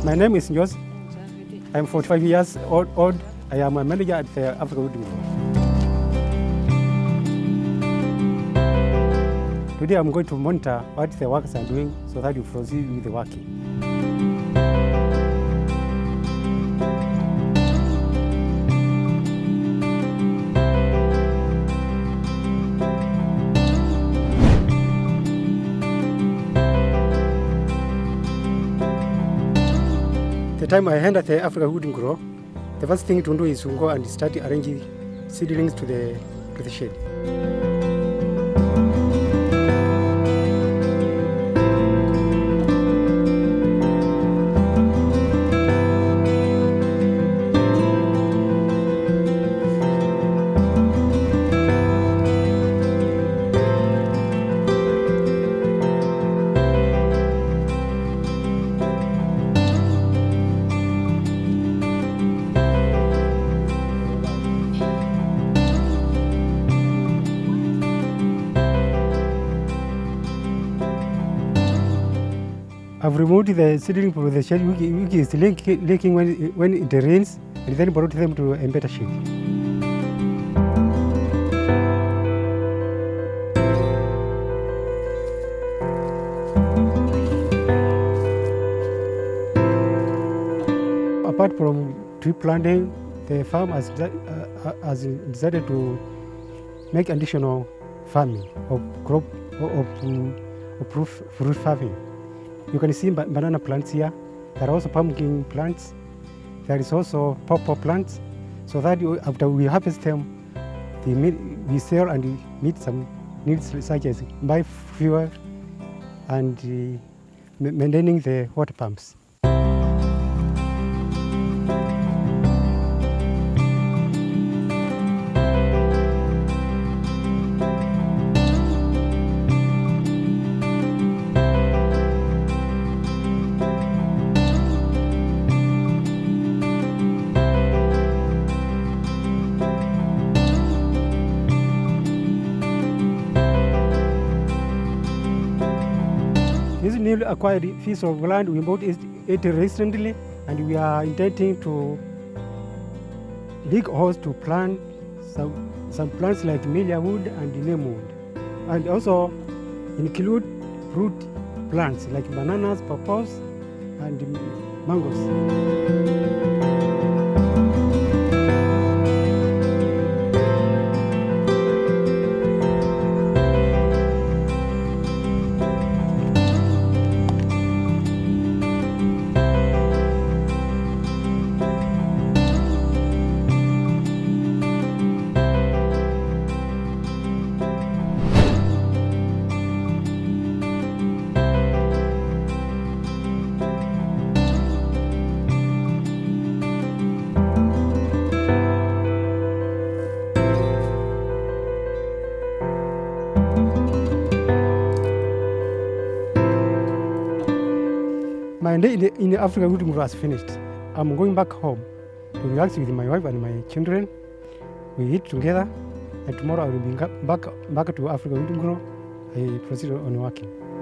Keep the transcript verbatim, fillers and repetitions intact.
My name is Njos. I'm forty-five years old. old. I am a manager at the Africa Wedding Group. Today I'm going to monitor what the workers are doing so that you proceed with the working. The time I entered the Africa Wedding Group, the first thing to do is to go and start arranging seedlings to the to the shed. I've removed the seedling from the shed, which is leaking when, when it rains, and then brought them to a better shed. Apart from tree planting, the farm has, uh, has decided to make additional farming of crop of, of fruit farming. You can see banana plants here. There are also pumpkin plants. There is also pawpaw plants. So that you, after we harvest them, the meat, we sell and we meet some needs such as buy fuel and uh, maintaining the water pumps. This newly acquired piece of land, we bought it recently, and we are intending to dig holes to plant some, some plants like melia wood and neem wood, and also include fruit plants like bananas, pawpaws, and mangoes. My day in the, in the Africa Wedding Group has finished. I'm going back home to relax with my wife and my children. We eat together, and tomorrow I will be back, back to Africa Wedding Group. I proceed on working.